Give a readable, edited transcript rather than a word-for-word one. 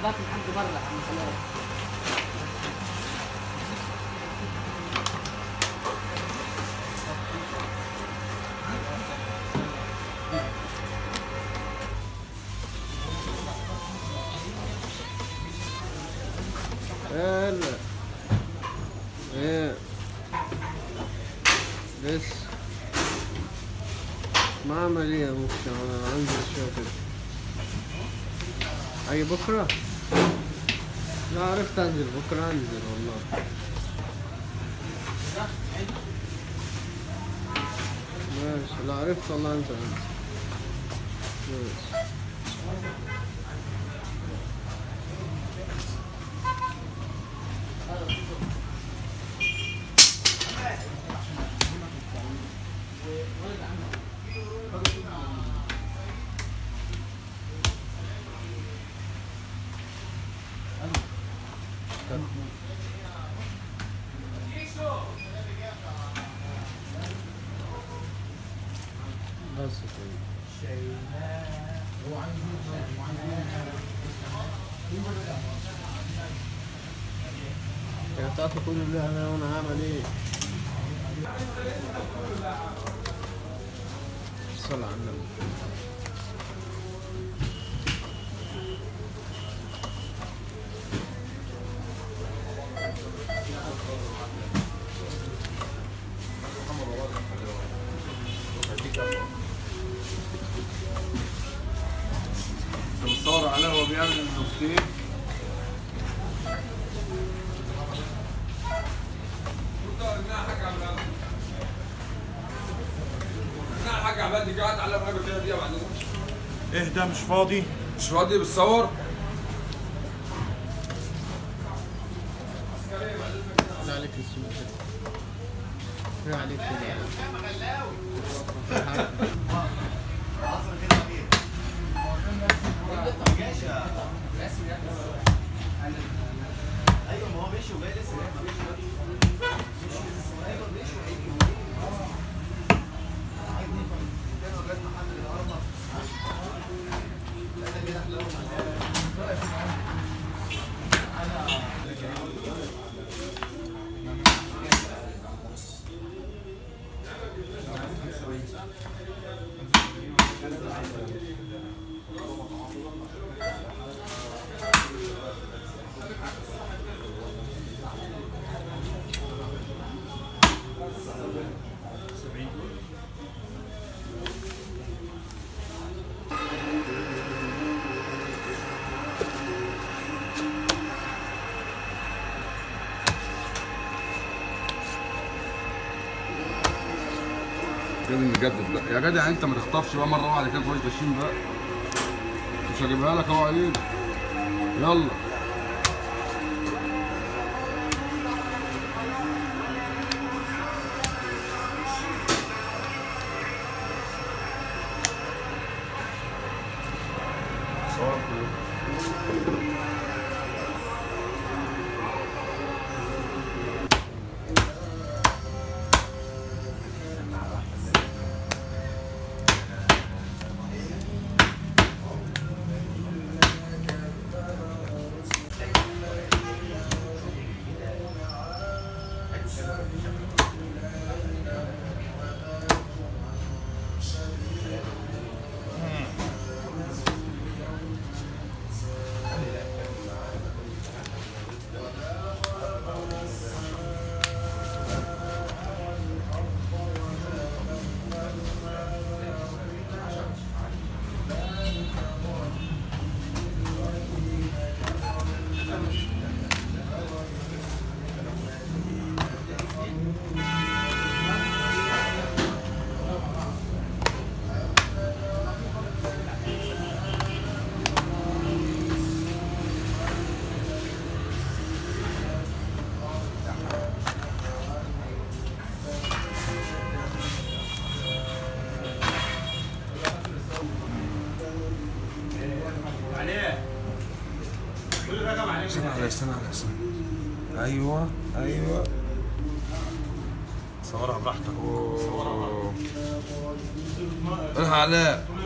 طلبات لحد بره عم خلاص. هلا ايه لسه ما عملية ممكن انا انزل شوي كده. اي بكرة؟ لا عرفت انزل بكرة انزل والله. ماشي لا عرفت والله انزل ماشي. بس كده تعرف كل اللي انا هعمل ايه. صل على النبي. بتصور عليه وهو بيعمل البفتيك. ايه ده مش فاضي؟ مش فاضي بتصور؟ لا عليك السمك لا عليك ايوه ما هو ماشي وجاي لسه جاي ما لازم نجدد بقى يا جدع. انت ما تخطفش بقى مره واحده كده تخش تشيم بقى. مش هجيبها لك اهو عيب. يلا استنى على اسمع. ايوه ايوه صورها براحتك. الحق علاء.